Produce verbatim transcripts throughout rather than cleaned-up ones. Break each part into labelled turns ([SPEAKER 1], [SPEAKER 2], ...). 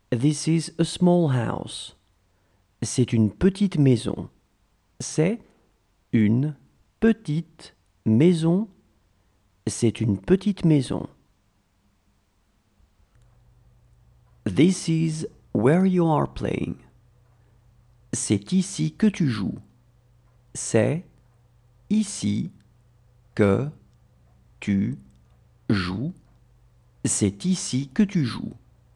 [SPEAKER 1] This is a small house. C'est une petite maison. C'est une petite maison. C'est une petite maison. This is where you are playing. C'est ici que tu joues. C'est ici que tu joues. C'est ici que tu joues.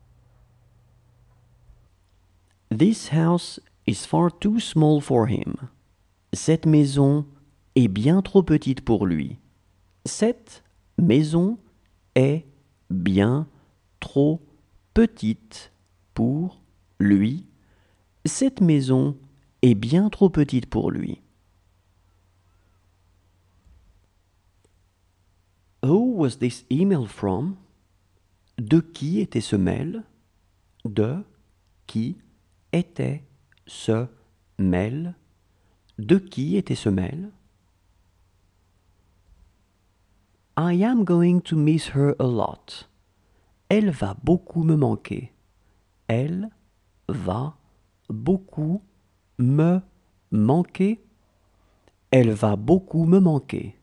[SPEAKER 1] This house is far too small for him. Cette maison est bien trop petite pour lui. Cette maison est bien trop petite pour lui. Cette maison est bien trop petite pour lui. Who was this email from? De qui était ce mail? De qui était ce mail? De qui était ce mail? I am going to miss her a lot. Elle va beaucoup me manquer. Elle va beaucoup me manquer. Elle va beaucoup me manquer.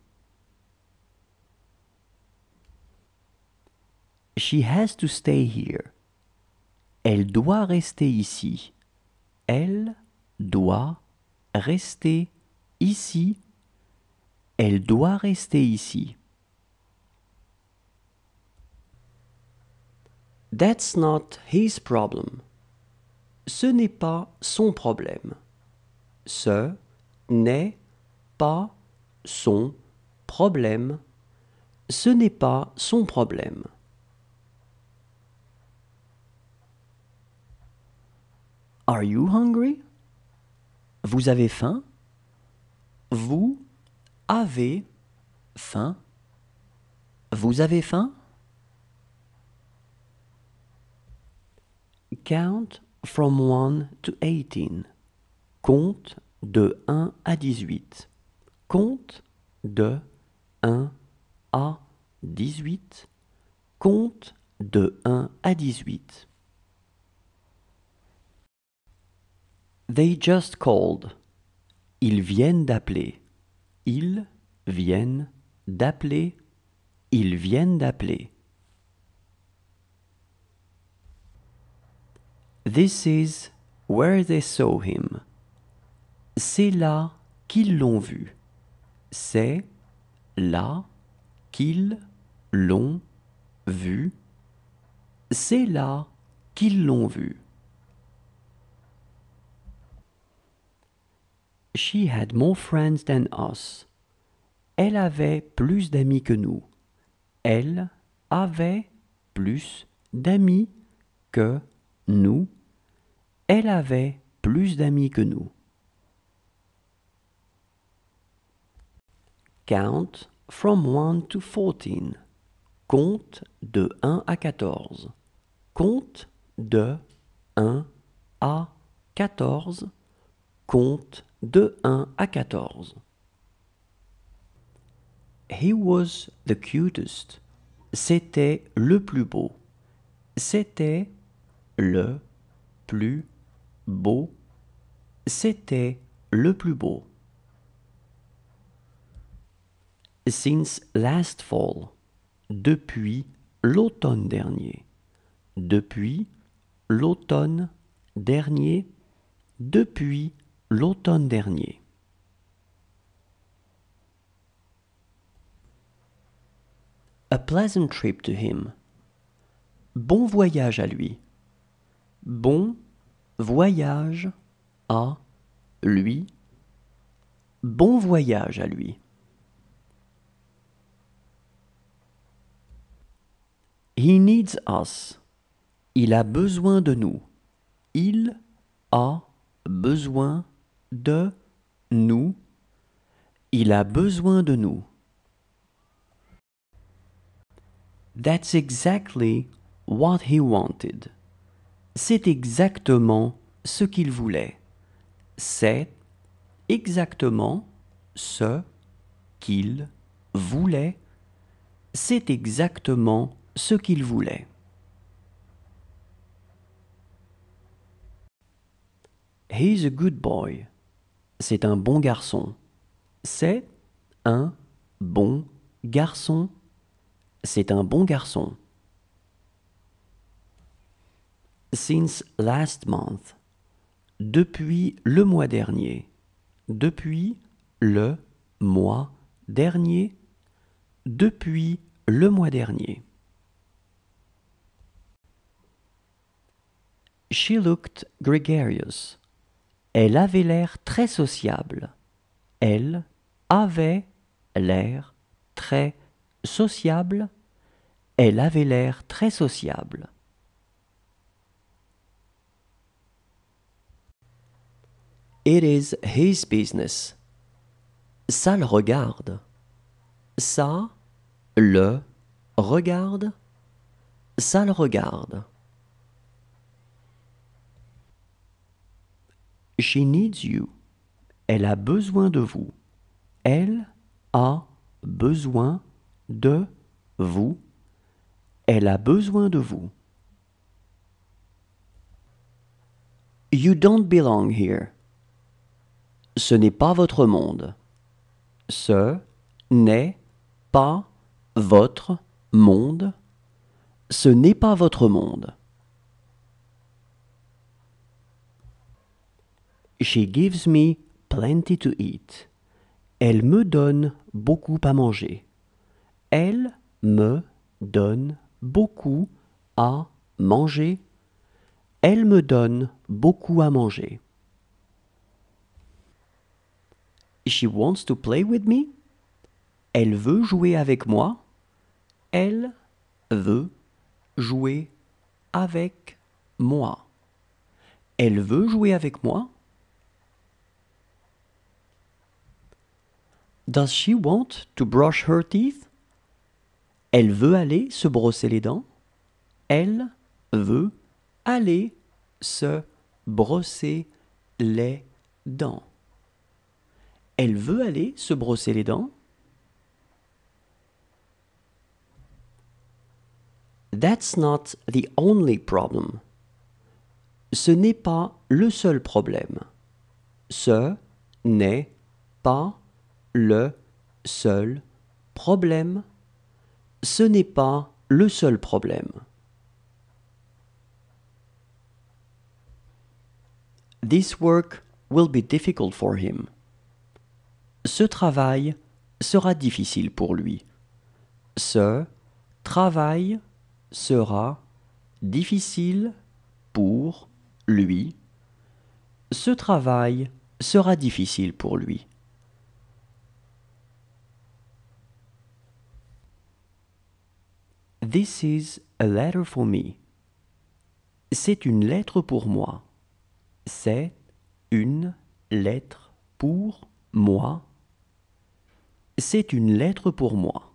[SPEAKER 1] She has to stay here. Elle doit rester ici. Elle doit rester ici. Elle doit rester ici. That's not his problem. Ce n'est pas son problème. Ce n'est pas son problème. Ce n'est pas son problème. Are you hungry? Vous avez faim? Vous avez faim? Vous avez faim? Count from one to eighteen. Compte de un à dix-huit. Compte de un à dix-huit. Compte de un à dix-huit. They just called. Ils viennent d'appeler. Ils viennent d'appeler. Ils viennent d'appeler. This is where they saw him. C'est là qu'ils l'ont vu. C'est là qu'ils l'ont vu. C'est là qu'ils l'ont vu. She had more friends than us. Elle avait plus d'amis que nous. Elle avait plus d'amis que nous. Elle avait plus d'amis que nous. Count from one to fourteen. Compte de un à quatorze. Compte de un à quatorze. Compte de un à quatorze. He was the cutest. C'était le plus beau. C'était le plus beau. C'était le plus beau. Since last fall. Depuis l'automne dernier. Depuis l'automne dernier. Depuis l'automne dernier. A pleasant trip to him. Bon voyage à lui. Bon voyage à lui. Bon voyage à lui. He needs us. Il a besoin de nous. Il a besoin de nous. Il a besoin de nous. That's exactly what he wanted. C'est exactement ce qu'il voulait. C'est exactement ce qu'il voulait. C'est exactement ce qu'il voulait. He's a good boy. C'est un bon garçon. C'est un bon garçon. C'est un bon garçon. Since last month. Depuis le mois dernier. Depuis le mois dernier. Depuis le mois dernier. She looked gregarious. Elle avait l'air très sociable. Elle avait l'air très sociable. Elle avait l'air très sociable. It is his business. Ça le regarde. Ça le regarde. Ça le regarde. She needs you. Elle a besoin de vous. Elle a besoin de vous. Elle a besoin de vous. You don't belong here. Ce n'est pas votre monde. Ce n'est pas votre monde. Ce n'est pas votre monde. She gives me plenty to eat. Elle me donne beaucoup à manger. Elle me donne beaucoup à manger. Elle me donne beaucoup à manger. She wants to play with me. Elle veut jouer avec moi. Elle veut jouer avec moi. Elle veut jouer avec moi. Does she want to brush her teeth? Elle veut aller se brosser les dents. Elle veut aller se brosser les dents. Elle veut aller se brosser les dents. That's not the only problem. Ce n'est pas le seul problème. Ce n'est pas le seul problème. Ce n'est pas le seul problème. This work will be difficult for him. Ce travail sera difficile pour lui. Ce travail sera difficile pour lui. Ce travail sera difficile pour lui. This is a letter for me. C'est une lettre pour moi. C'est une lettre pour moi. C'est une lettre pour moi.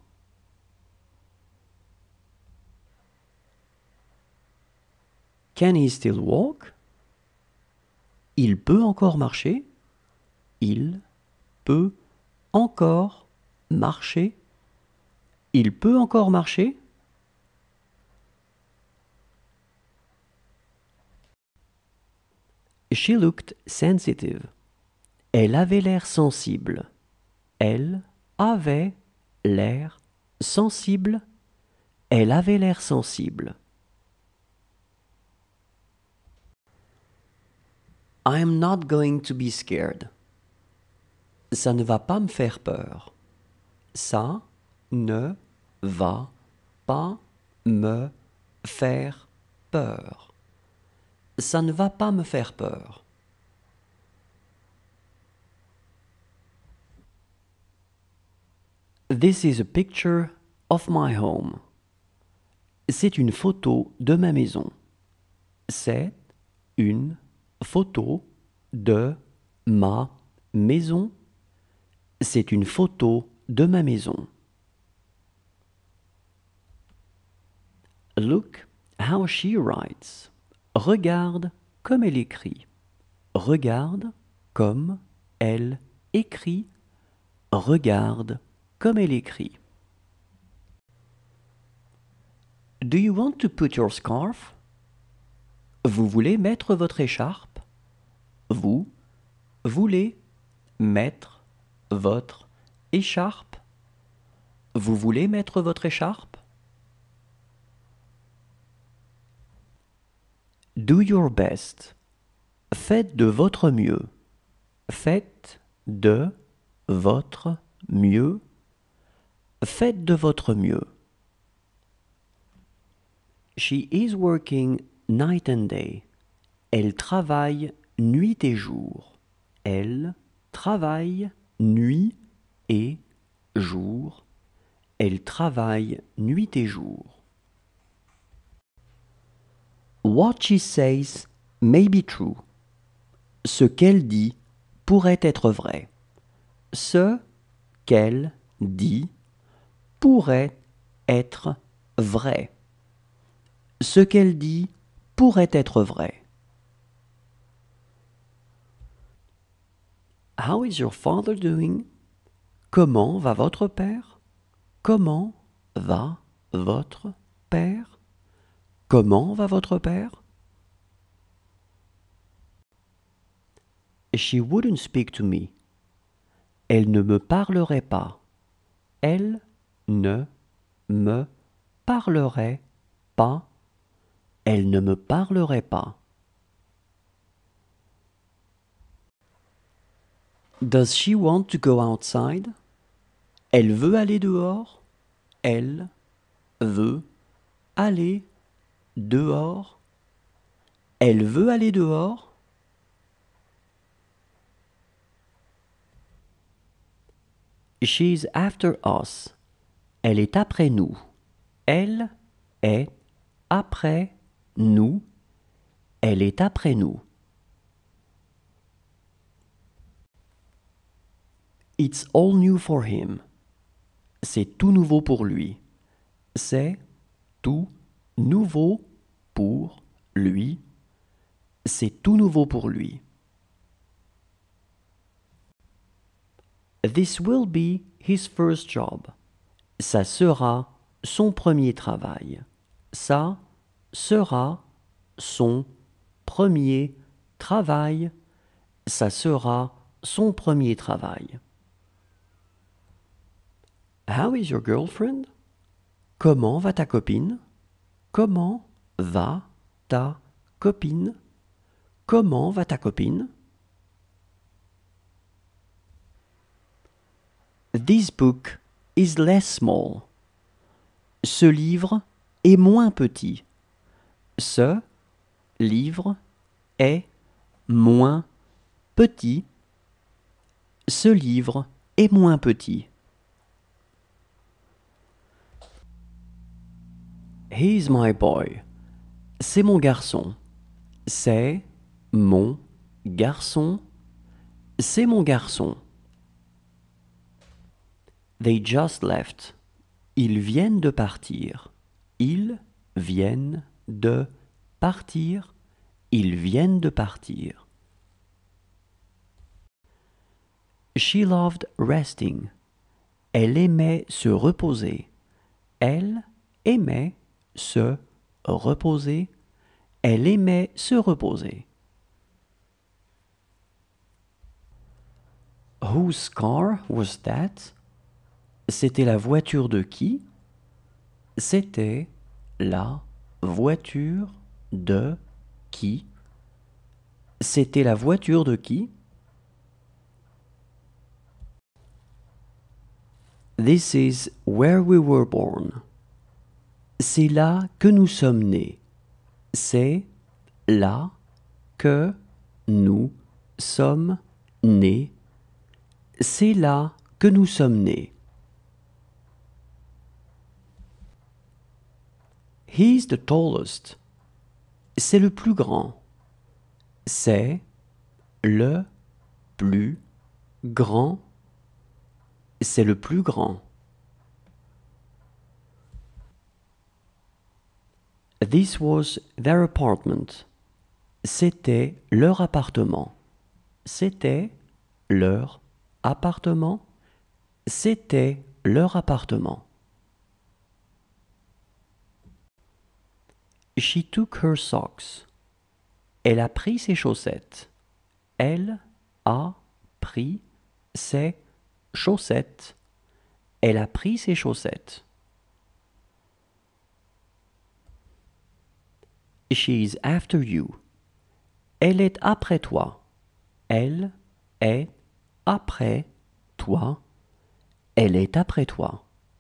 [SPEAKER 1] Can he still walk? Il peut encore marcher. Il peut encore marcher. Il peut encore marcher. She looked sensitive. Elle avait l'air sensible. Elle avait l'air sensible. Elle avait l'air sensible. I am not going to be scared. Ça ne va pas me faire peur. Ça ne va pas me faire peur. Ça ne va pas me faire peur. This is a picture of my home. C'est une photo de ma maison. C'est une photo de ma maison. C'est une photo de ma maison. Look how she writes. Regarde comme elle écrit. Regarde comme elle écrit. Regarde comme elle écrit. Do you want to put your scarf? Vous voulez mettre votre écharpe? vous voulez mettre votre écharpe? Vous voulez mettre votre écharpe? Do your best. Faites de votre mieux. Faites de votre mieux. Faites de votre mieux. She is working night and day. Elle travaille nuit et jour. Elle travaille nuit et jour. Elle travaille nuit et jour. What she says may be true. Ce qu'elle dit pourrait être vrai. Ce qu'elle dit pourrait être vrai. Ce qu'elle dit pourrait être vrai. How is your father doing? Comment va votre père? Comment va votre père? Comment va votre père? She wouldn't speak to me. Elle ne me parlerait pas. Elle ne me parlerait pas. Elle ne me parlerait pas. Does she want to go outside? Elle veut aller dehors. Elle veut aller dehors. Elle veut aller dehors. She's after us. Elle est après nous. Elle est après nous. Elle est après nous. It's all new for him. C'est tout nouveau pour lui. C'est tout nouveau pour lui. C'est tout nouveau pour lui. This will be his first job. Ça sera son premier travail. Ça sera son premier travail. Ça sera son premier travail. How is your girlfriend? Comment va ta copine? Comment va ta copine? Comment va ta copine? This book is less small. Ce livre est moins petit. Ce livre est moins petit. Ce livre est moins petit. He's my boy. C'est mon garçon. C'est mon garçon. C'est mon garçon. They just left. Ils viennent de partir. Ils viennent de partir. Ils viennent de partir. She loved resting. Elle aimait se reposer. Elle aimait se reposer. Elle aimait se reposer. Whose car was that? C'était la voiture de qui? C'était la voiture de qui? C'était la voiture de qui? This is where we were born. C'est là que nous sommes nés. C'est là que nous sommes nés. C'est là que nous sommes nés. He's the tallest. C'est le plus grand. C'est le plus grand. C'est le plus grand. This was their apartment. C'était leur appartement. C'était leur appartement. C'était leur appartement. She took her socks. Elle a pris ses chaussettes. Elle a pris ses chaussettes. Elle a pris ses chaussettes. She is after you. Elle est après toi. Elle est après toi. Elle est après toi.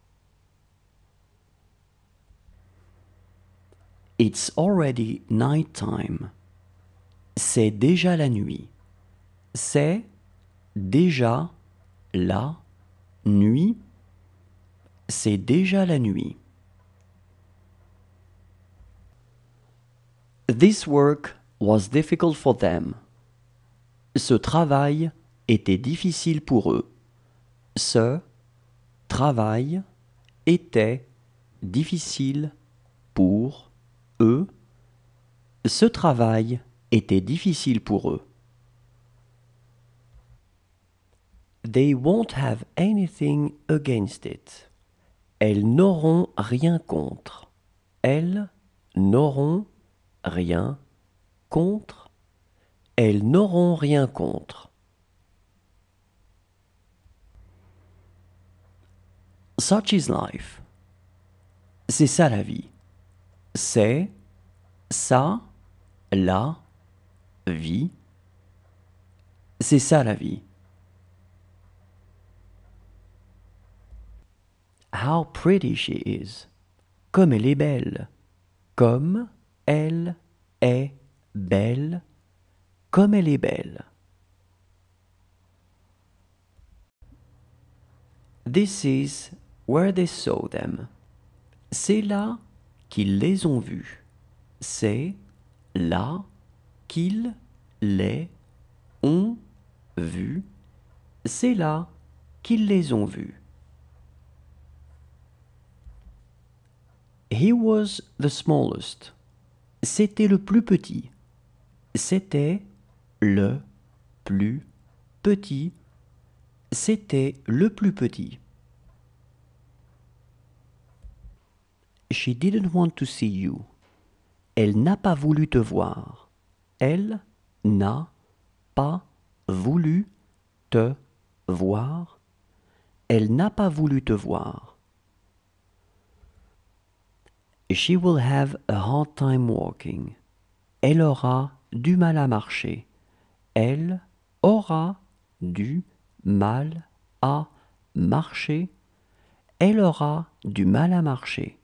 [SPEAKER 1] It's already night time. C'est déjà la nuit. C'est déjà la nuit. C'est déjà la nuit. This work was difficult for them. Ce travail était difficile pour eux. Ce travail était difficile pour eux. Ce travail était difficile pour eux. They won't have anything against it. Elles n'auront rien contre. Elles n'auront rien contre. Elles n'auront rien contre. Such is life. C'est ça la vie. C'est ça la vie. C'est ça la vie. How pretty she is. Comme elle est belle. Comme elle est belle. Comme elle est belle. This is where they saw them. C'est là qu'ils les ont vus. C'est là qu'ils les ont vus. C'est là qu'ils les ont vus. He was the smallest. C'était le plus petit. C'était le plus petit. C'était le plus petit. She didn't want to see you. Elle n'a pas voulu te voir. Elle n'a pas voulu te voir. Elle n'a pas voulu te voir. She will have a hard time walking. Elle aura du mal à marcher. Elle aura du mal à marcher. Elle aura du mal à marcher.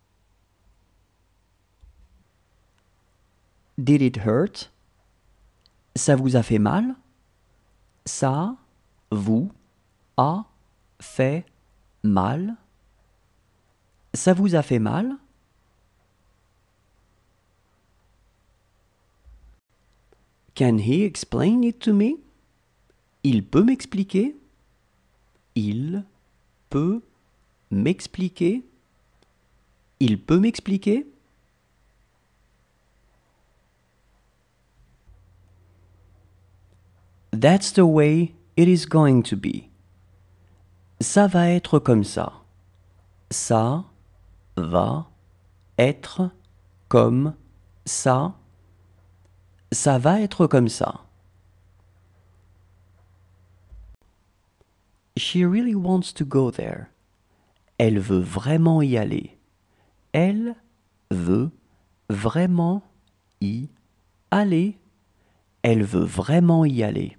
[SPEAKER 1] Did it hurt? Ça vous a fait mal? Ça vous a fait mal? Ça vous a fait mal? Can he explain it to me? Il peut m'expliquer? Il peut m'expliquer? Il peut m'expliquer? That's the way it is going to be. Ça va être comme ça. Ça va être comme ça. Ça va être comme ça. She really wants to go there. Elle veut vraiment y aller. Elle veut vraiment y aller. Elle veut vraiment y aller.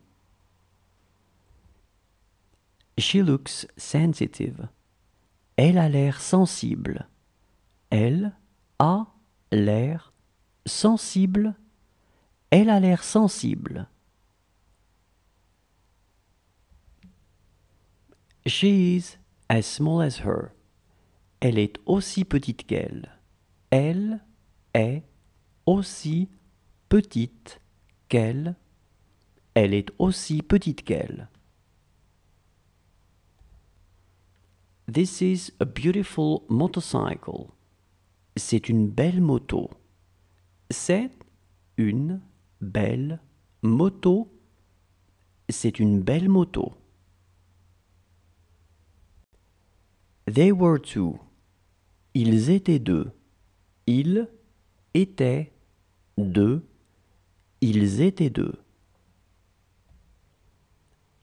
[SPEAKER 1] She looks sensitive. Elle a l'air sensible. Elle a l'air sensible. Elle a l'air sensible. She is as small as her. Elle est aussi petite qu'elle. Elle est aussi petite qu'elle. Elle est aussi petite qu'elle. This is a beautiful motorcycle. C'est une belle moto. C'est une belle moto. C'est une belle moto. They were two. Ils étaient deux. Ils étaient deux. Ils étaient deux.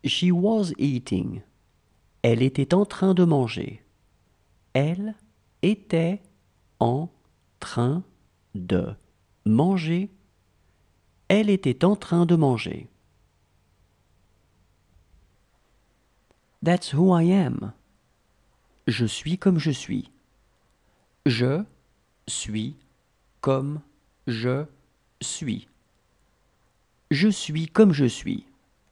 [SPEAKER 1] She was eating. Elle était en train de manger. Elle était en train de manger. Elle était en train de manger. That's who I am. Je suis comme je suis. Je suis comme je suis. Je suis comme je suis.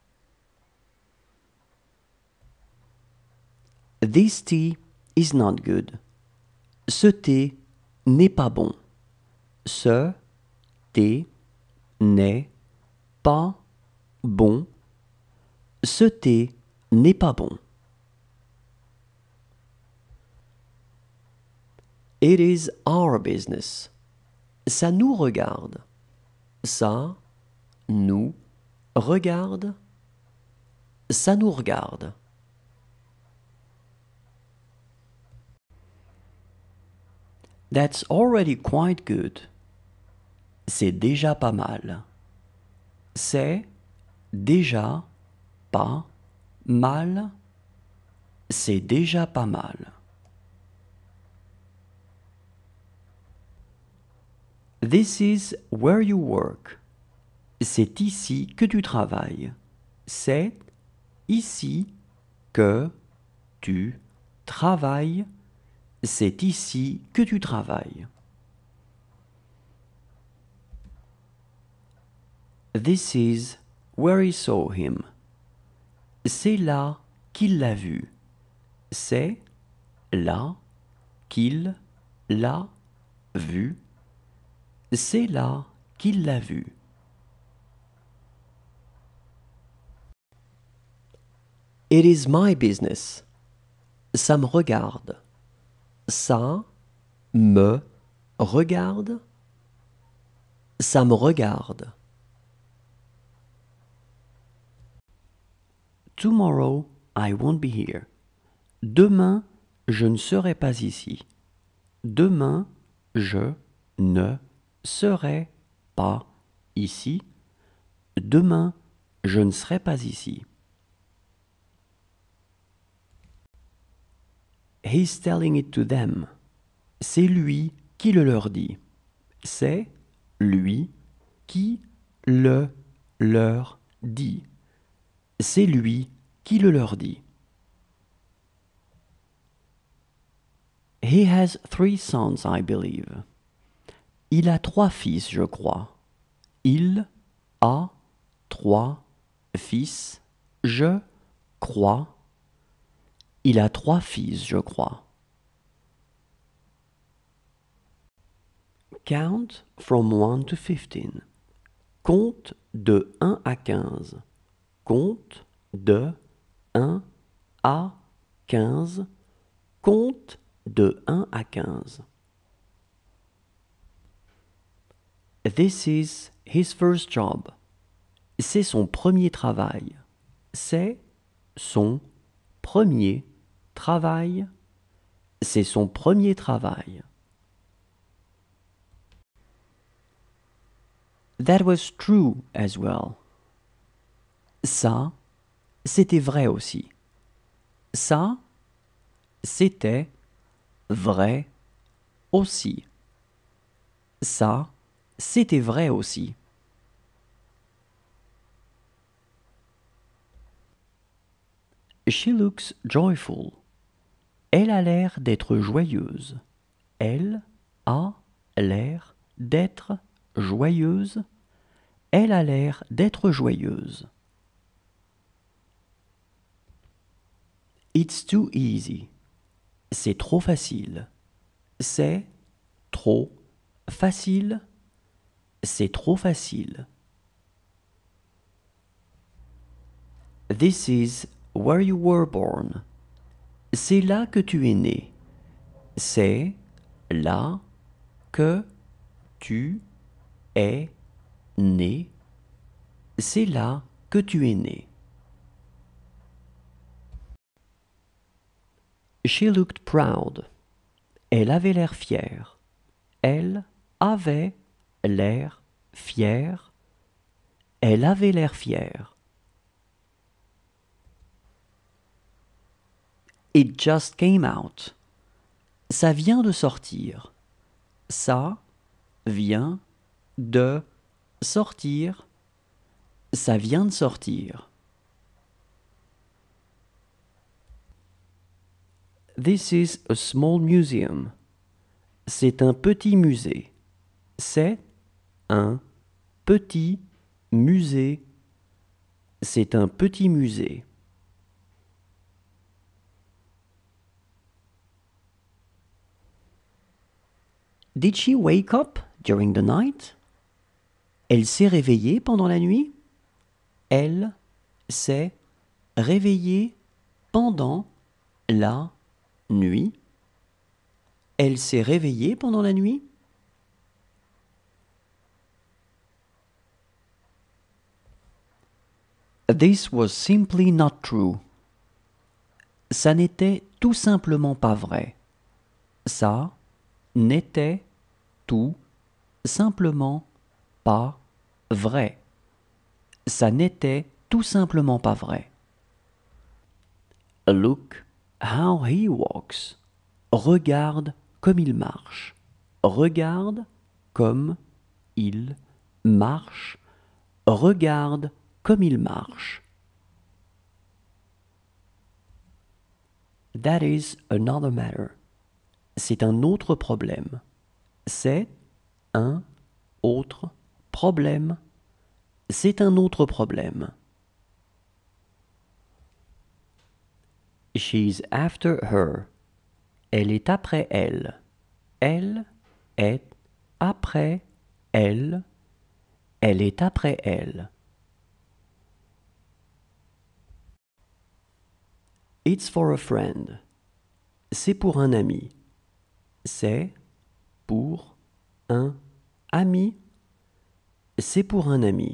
[SPEAKER 1] This tea is not good. Ce thé n'est pas bon. Ce thé n'est pas bon. Ce thé n'est pas bon. It is our business. Ça nous regarde. Ça nous regarde. Ça nous regarde. That's already quite good. C'est déjà pas mal. C'est déjà pas mal. C'est déjà pas mal. This is where you work. C'est ici que tu travailles. C'est ici que tu travailles. C'est ici que tu travailles. This is where he saw him. C'est là qu'il l'a vu. C'est là qu'il l'a vu. C'est là qu'il l'a vu. It is my business. Ça me regarde. Ça me regarde. Ça me regarde. Tomorrow, I won't be here. Demain, je ne serai pas ici. Demain, je ne serai pas ici. Demain, je ne serai pas ici. He's telling it to them. C'est lui qui le leur dit. C'est lui qui le leur dit. C'est lui qui le leur dit. He has three sons, I believe. Il a trois fils, je crois. Il a trois fils, je crois. Il a trois fils, je crois. Count from one to fifteen. Compte de un à quinze. Compte de un à quinze. Compte de un à quinze. This is his first job. C'est son premier travail. C'est son premier travail. C'est son premier travail. That was true as well. Ça, c'était vrai aussi. Ça, c'était vrai aussi. Ça, c'était vrai aussi. She looks joyful. Elle a l'air d'être joyeuse. Elle a l'air d'être joyeuse. Elle a l'air d'être joyeuse. It's too easy. C'est trop facile. C'est trop facile. C'est trop facile. This is where you were born. C'est là que tu es né. C'est là que tu es né. C'est là que tu es né. She looked proud. Elle avait l'air fière. Elle avait l'air fière. Elle avait l'air fière. It just came out. Ça vient de sortir. Ça vient de sortir. Ça vient de sortir. This is a small museum. C'est un petit musée. C'est un petit musée. C'est un petit musée. Did she wake up during the night? Elle s'est réveillée pendant la nuit? Elle s'est réveillée pendant la nuit. Elle s'est réveillée pendant la nuit? This was simply not true. Ça n'était tout simplement pas vrai. Ça n'était tout simplement pas vrai. Ça n'était tout simplement pas vrai. Look how he walks. Regarde comme il marche. Regarde comme il marche. Regarde comme il marche. That is another matter. C'est un autre problème. C'est un autre problème. C'est un autre problème. She's after her. Elle est après elle. Elle est après elle. Elle est après elle. It's for a friend. C'est pour un ami. C'est pour un ami. C'est pour un ami.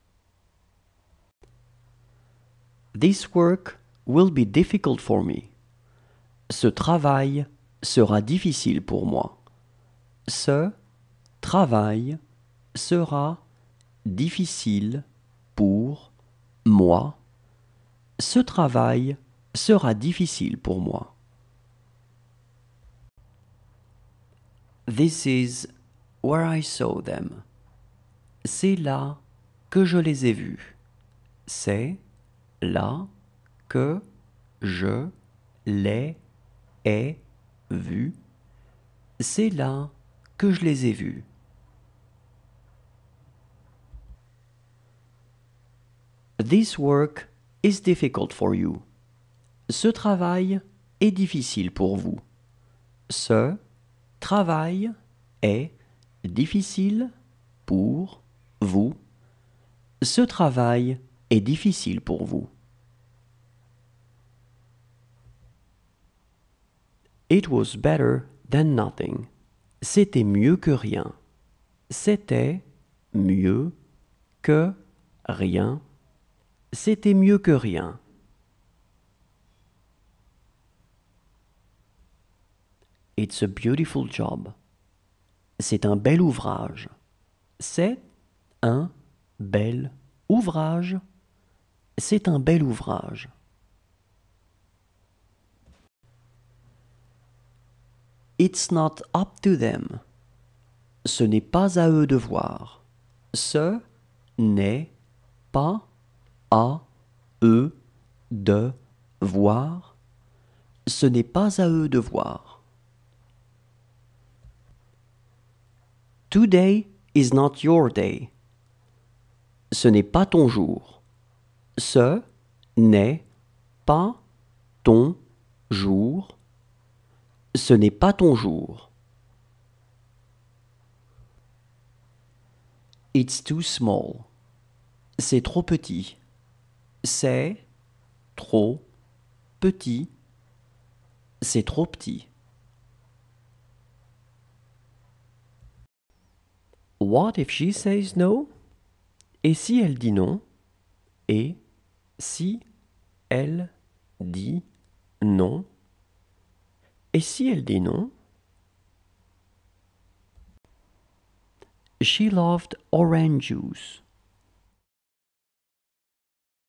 [SPEAKER 1] This work will be difficult for me. Ce travail sera difficile pour moi. Ce travail sera difficile pour moi. Ce travail sera difficile pour moi. This is where I saw them. C'est là que je les ai vus. C'est là que je les ai vus. C'est là que je les ai vus. This work is difficult for you. Ce travail est difficile pour vous. Ce travail est difficile pour vous. Ce travail est difficile pour vous. It was better than nothing. C'était mieux que rien. C'était mieux que rien. C'était mieux que rien. It's a beautiful job. C'est un bel ouvrage. C'est un bel ouvrage. C'est un bel ouvrage. It's not up to them. Ce n'est pas à eux de voir. Ce n'est pas à eux de voir. Ce n'est pas à eux de voir. Today is not your day. Ce n'est pas ton jour. Ce n'est pas ton jour. Ce n'est pas ton jour. It's too small. C'est trop petit. C'est trop petit. C'est trop petit. What if she says no? Et si elle dit non? Et si elle dit non? Et si elle dit non? She loved orange juice.